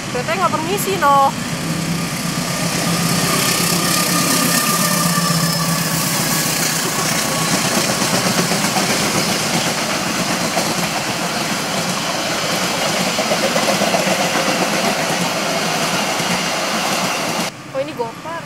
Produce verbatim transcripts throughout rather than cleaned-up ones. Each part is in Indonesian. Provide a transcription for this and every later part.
Teteh nggak permisi noh. Oh ini Gopar.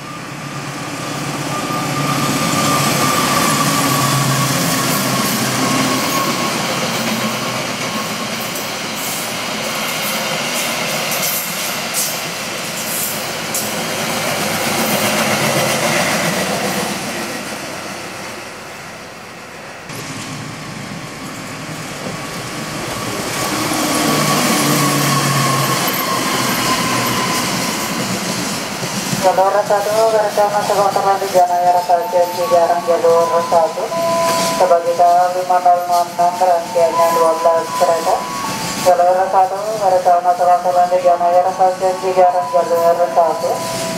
Jalur satu bersama sekolah di Janaya Stasiun Cijarang jalur satu sebagai tahun lima nol enam rangkaiannya dua belas kereta. Jalur satu bersama sekolah di Janaya Stasiun Cijarang jalur satu.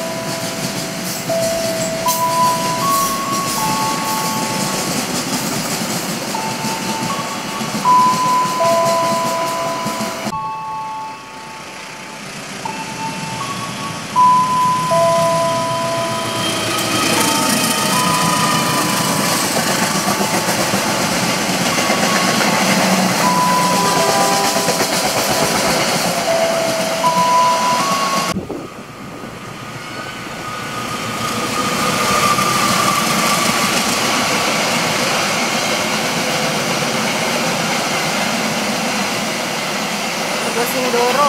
Sindoro.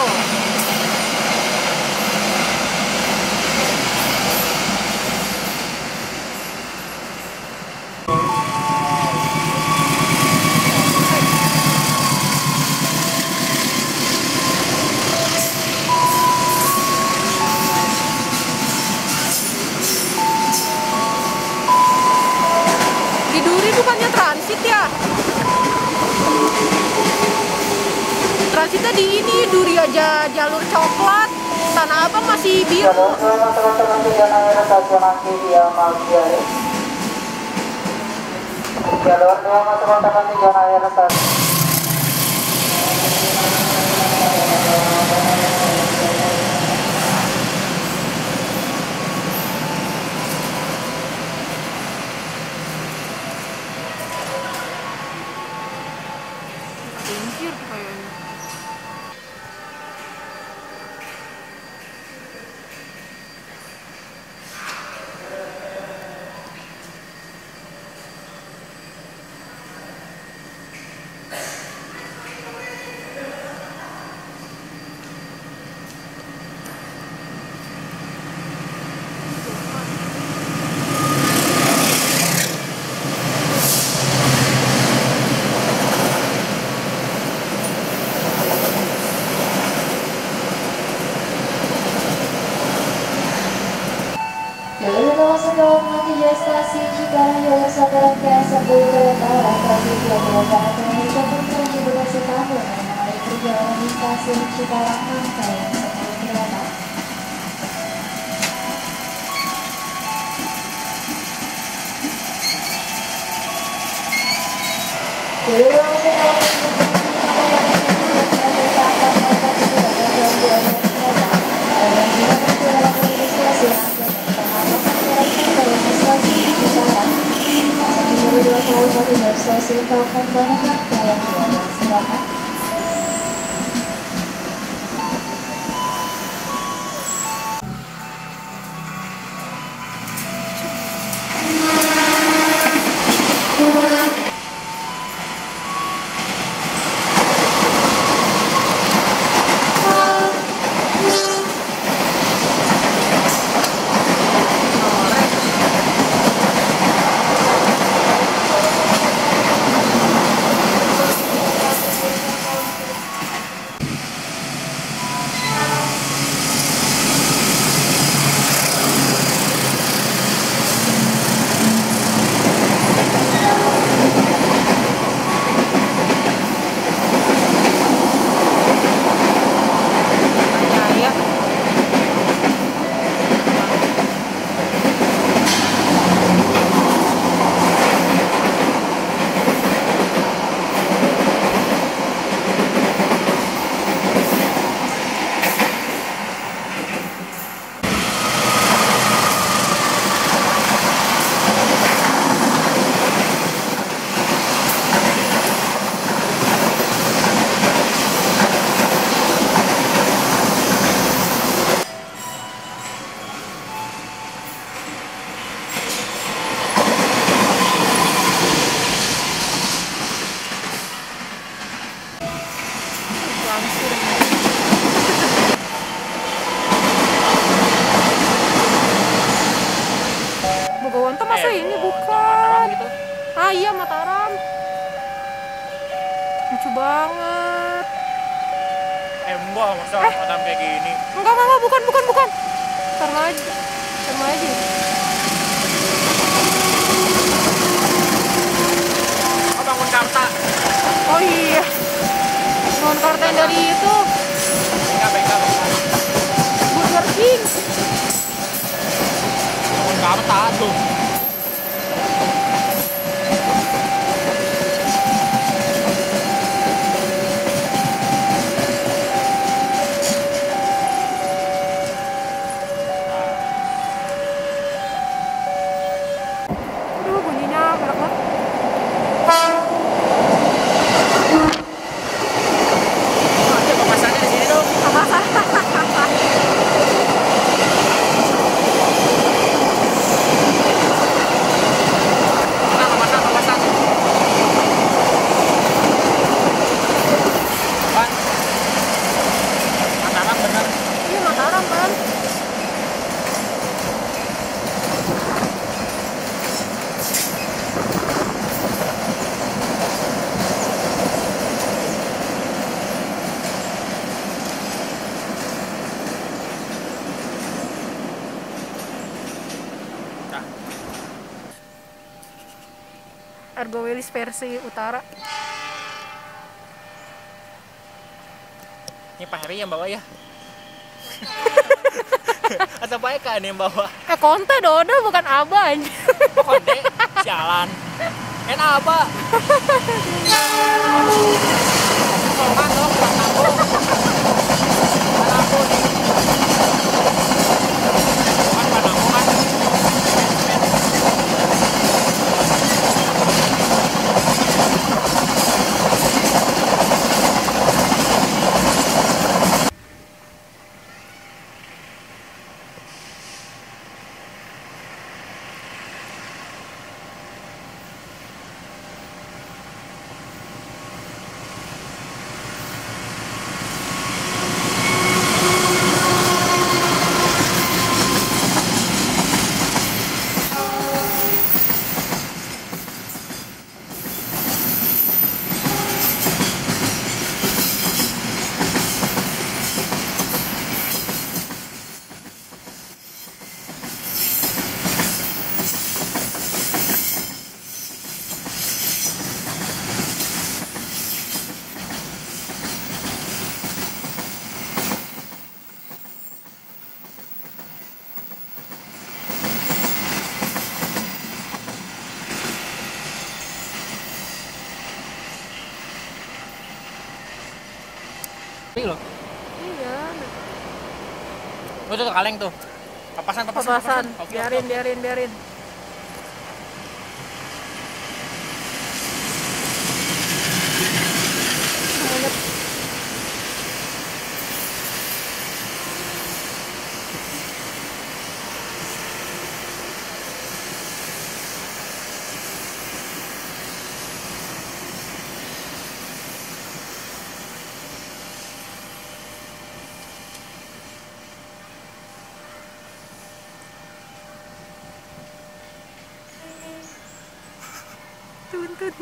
Di Duri bukannya transit ya? Transitnya di ini Duri aja jalur coklat, Tanah Abang masih biru. Jalur teman-teman di Janaya Stasiun Angki via Malgiari. Jalur dua teman-teman di Janaya Stasiun. Pinggir kayaknya. Jalur kawasan bawah menuju stasiun Cikarang jalur satu rangkaian sepuluh kereta operasi dua puluh empat Indonesia Putra Bekasi tahun yang mulai perjalanan di stasiun Cikarang rangkaian sepuluh kereta. Jalur kawasan bawah menuju stasiun Kawasan Banyak dalam dua belas kereta. langsir. Bogowonto masa Eh, ini Mataram bukan? gitu. Ah iya Mataram. Lucu banget. Eh, enggak, masa Mataram kayak gini. Enggak, enggak, enggak, bukan, bukan, bukan. Sama aja. Sama aja. Oh, bangun Karta. Oh iya. Bangun Karta yang dari itu. Beka, beka, beka. Burger King. Bangun Karta tuh. Aduh, bunyinya berat banget. Oh, ada pemasannya di sini dong. Pemasan, pemasan, pemasan. Pan. Mataram bener. Iya Mataram kan. Nah, Argo Wilis versi utara. ini Pak Heri yang bawa ya. Atau Pak Eka nih yang bawa. Eh Konte Dodo bukan Aba anjir. Oh, konde, sialan. Kan apa? Kolongan dong, bukan aku. Bukan aku nih. Bukan, bukan aku kan. Ini loh. Iya. Oh, itu tuh kaleng tuh. Papasan, papasan, Papasan. Oke, Biarin, oke. biarin, biarin. Banyak. Tuntun.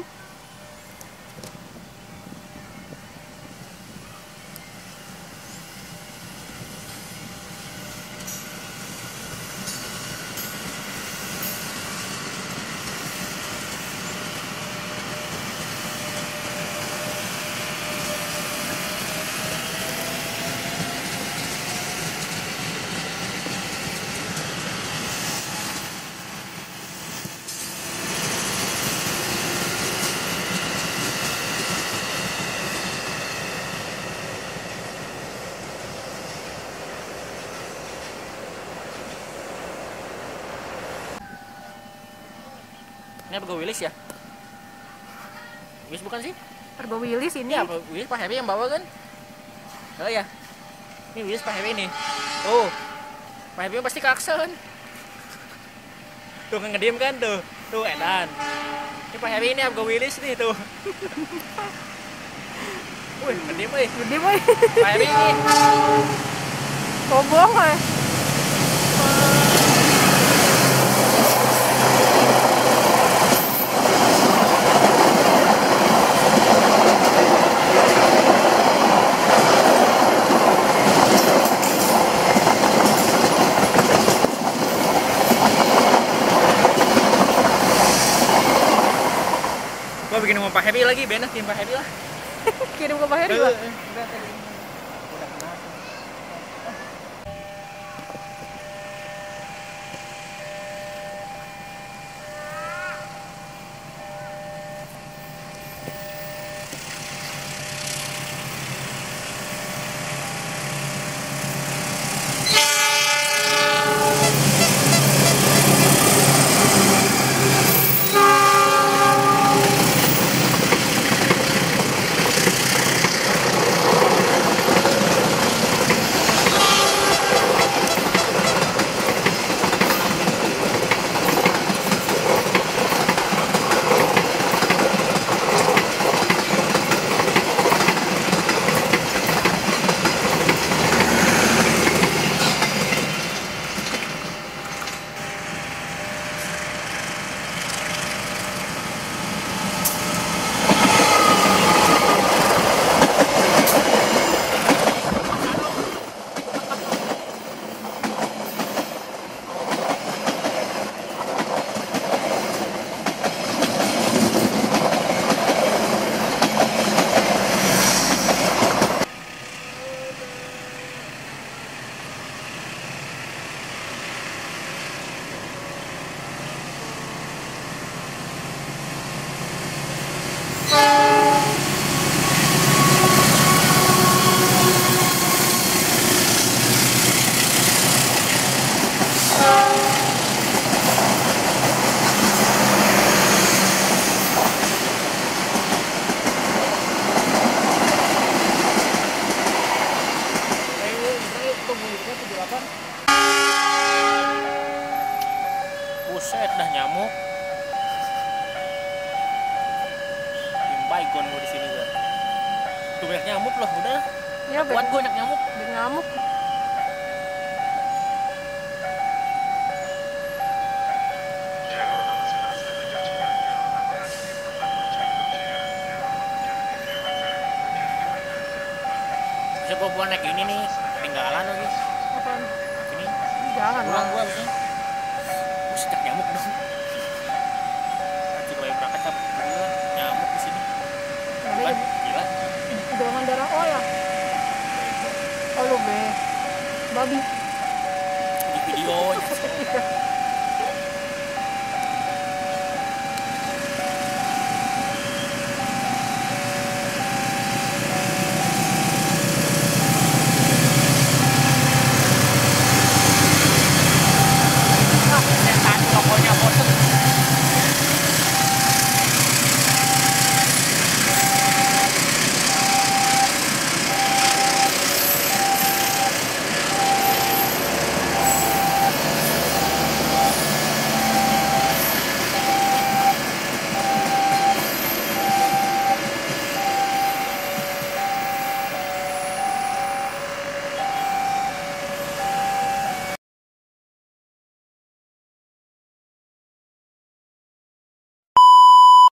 Ini apa gue Willis ya? Willis bukan sih? Argo Wilis ini. Ini apa Willis Pak Heri yang bawa kan? Oh ya. Ini Willis Pak Heri nih. Tuh. Pak Heri pasti klakson. Tuh kan ngediem kan tuh. Tuh edan. Ini Pak Heri ini apa gue Willis nih tuh. Wih, gede boy. Gede boy. Pak Hebi ini. Oh bohong ya. Gua bikin sama Pak Hebi lagi, bener tim Pak Hebi lah. Kirim ke Pak Heri lah. Udah tadi. Udah kenal. Buset dah nyamuk. Tim baygon gua di sini gua. Tuh banyak nyamuk loh, udah. Ya, Kuat gua banyak nyamuk. banyak nyamuk. Bisa gua buat naik ini nih, ketinggalan lagi. Apaan? Ini Jangan pulang lah. gua abisnya. Buset dah nyamuk dong. Nanti kalau yang berangkat cap gua nyamuk di sini. Nanti Ban, gila. golongan darah O ya. Oh lu be. Babi. Di video.